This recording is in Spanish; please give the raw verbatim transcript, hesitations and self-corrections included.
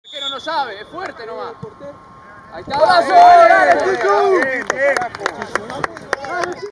Que no lo sabe, es fuerte nomás. Ahí está. ¡Golazo!